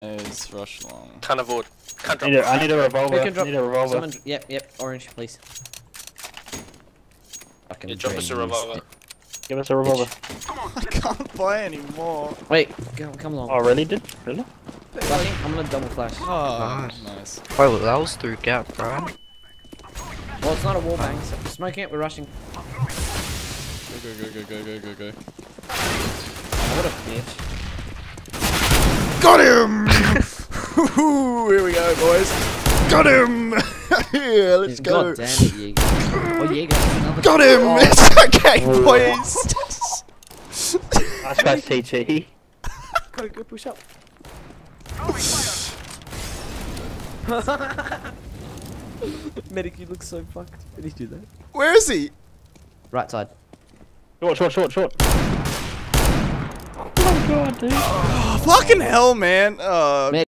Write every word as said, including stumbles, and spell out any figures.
Is rush long. Can't avoid. Can't drop. I need a, I need a revolver. We can drop. I need a revolver. Someone, yep, yep, orange, please. Fucking Yeah, drop us a brains. revolver. Give us a revolver. I can't play anymore. Wait, come, come along. Oh, really? Did? Really? Flashing, I'm gonna double flash. Oh, Nice. nice. Oh, that was through gap, bro. Well, it's not a wall bang, so smoking it, we're rushing. Go, go, go, go, go, go, go, go. Oh, what a bitch. Got him! Here we go, boys. Got him! Yeah, let's He's go. God damn it, Jaeger. Oh, Jaeger, another. Got him! Oh. It's okay, boys. Nice guy, T T. Gotta go push up. Medic, you look so fucked. Did he do that? Where is he? Right side. Short, short, short, short. Oh my god, dude. Oh, fucking hell, man. Uh,